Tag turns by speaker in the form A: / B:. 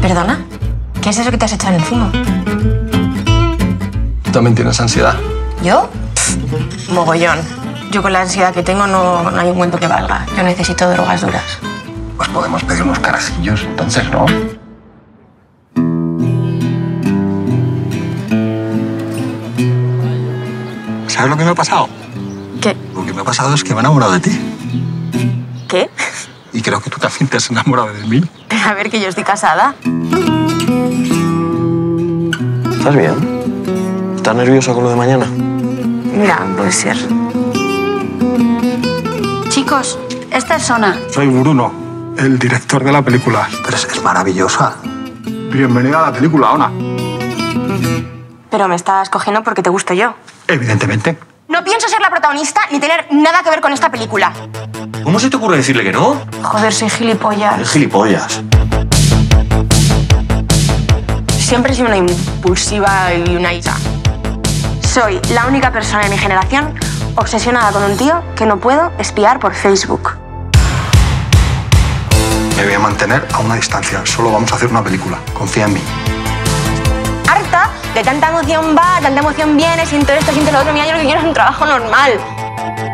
A: ¿Perdona? ¿Qué es eso que te has echado en el zumo?
B: ¿Tú también tienes ansiedad?
A: ¿Yo? Mogollón. Yo con la ansiedad que tengo no hay un cuento que valga. Yo necesito drogas duras.
B: Pues podemos pedir unos carajillos, entonces, ¿no? ¿Sabes lo que me ha pasado?
A: ¿Qué?
B: Lo que me ha pasado es que me he enamorado de ti.
A: ¿Qué?
B: Y creo que tú también te has enamorado de mí.
A: A ver, que yo estoy casada.
C: ¿Estás bien? ¿Estás nerviosa con lo de mañana?
A: Mira, puede ser.
D: Chicos, esta es Sona.
B: Soy Bruno, el director de la película. Pero es maravillosa. Bienvenida a la película, Ona.
A: Pero me estás cogiendo porque te gusto yo.
B: Evidentemente.
A: No pienso ser la protagonista ni tener nada que ver con esta película.
C: ¿Cómo se te ocurre decirle que no?
A: Joder, soy gilipollas.
C: Es gilipollas.
A: Siempre he sido una impulsiva y una isa. Soy la única persona en mi generación obsesionada con un tío que no puedo espiar por Facebook.
B: Me voy a mantener a una distancia. Solo vamos a hacer una película. Confía en mí.
A: Harta de tanta emoción va, tanta emoción viene, siento esto, siento lo otro. Mira, yo lo que quiero es un trabajo normal.